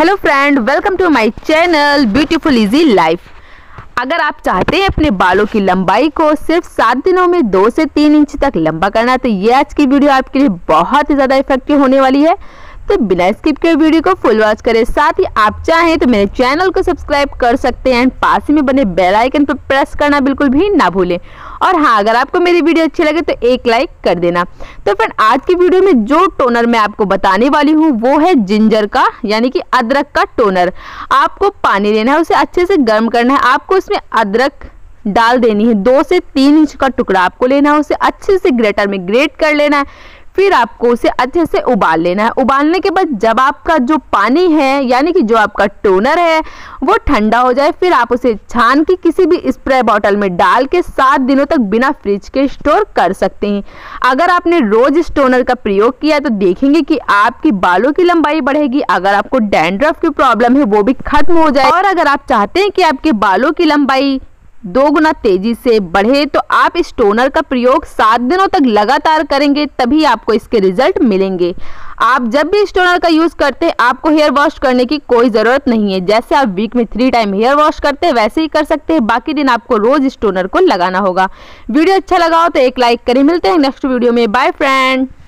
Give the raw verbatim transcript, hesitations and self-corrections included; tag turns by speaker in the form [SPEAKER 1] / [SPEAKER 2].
[SPEAKER 1] Hello friend, welcome to my channel beautiful easy life. अगर आप चाहते हैं अपने बालों की लंबाई को सिर्फ सात दिनों में दो से तीन इंच तक लंबा करना, तो ये आज की वीडियो आपके लिए बहुत ही ज़्यादा इफेक्टिव होने वाली है। तो बिना स्किप के वीडियो को फुल वॉच करें। साथ ही आप चाहें तो मेरे चैनल को सब्सक्राइब कर सकते हैं एंड पास ही में बने बेल आइकन पर प्रेस करना बिल्कुल भी ना भूलें। और हाँ, अगर आपको मेरी वीडियो अच्छी लगे तो एक लाइक कर देना। तो फ्रेंड, आज की वीडियो में जो टोनर मैं आपको बताने वाली हूँ वो है जिंजर का, यानी कि अदरक का टोनर। आपको पानी लेना है, उसे अच्छे से गर्म करना है। आपको इसमें अदरक डाल देनी है, दो से तीन इंच का टुकड़ा आपको लेना है, उसे अच्छे से ग्रेटर में ग्रेट कर लेना है। फिर आपको उसे अच्छे से उबाल लेना है। उबालने के बाद जब आपका जो पानी है, यानी कि जो आपका टोनर है, वो ठंडा हो जाए, फिर आप उसे छान के किसी भी स्प्रे बॉटल में डाल के सात दिनों तक बिना फ्रिज के स्टोर कर सकते हैं। अगर आपने रोज इस टोनर का प्रयोग किया तो देखेंगे कि आपकी बालों की लंबाई बढ़ेगी। अगर आपको डैंड्रफ की प्रॉब्लम है वो भी खत्म हो जाए। और अगर आप चाहते हैं कि आपके बालों की लंबाई दो गुना तेजी से बढ़े तो आप इस टोनर का प्रयोग सात दिनों तक लगातार करेंगे, तभी आपको इसके रिजल्ट मिलेंगे। आप जब भी इस टोनर का यूज करते हैं आपको हेयर वॉश करने की कोई जरूरत नहीं है। जैसे आप वीक में थ्री टाइम हेयर वॉश करते हैं वैसे ही कर सकते हैं। बाकी दिन आपको रोज इस टोनर को लगाना होगा। वीडियो अच्छा लगा हो तो एक लाइक करें। मिलते हैं नेक्स्ट वीडियो में। Bye friend.